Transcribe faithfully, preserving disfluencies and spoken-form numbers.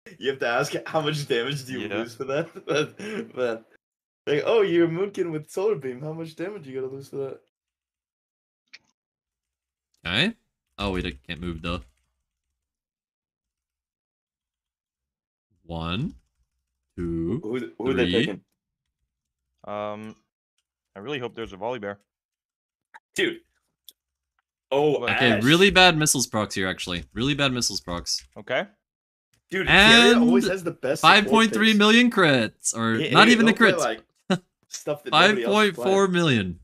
You have to ask how much damage do you Yeah. lose for that? but, but like, oh, you're Moonkin with Solar Beam. How much damage you gotta lose for that? Okay. Oh wait, I can't move though. One, two, Who, who, who are three. they picking? Um, I really hope there's a volley bear. Dude. Oh, okay, Ash. really bad missiles procs here, actually. Really bad missiles procs. Okay. Dude, and Tyrion always has the best five point three million crits, or he, not he, even the crits. Like, stuff that five point four million.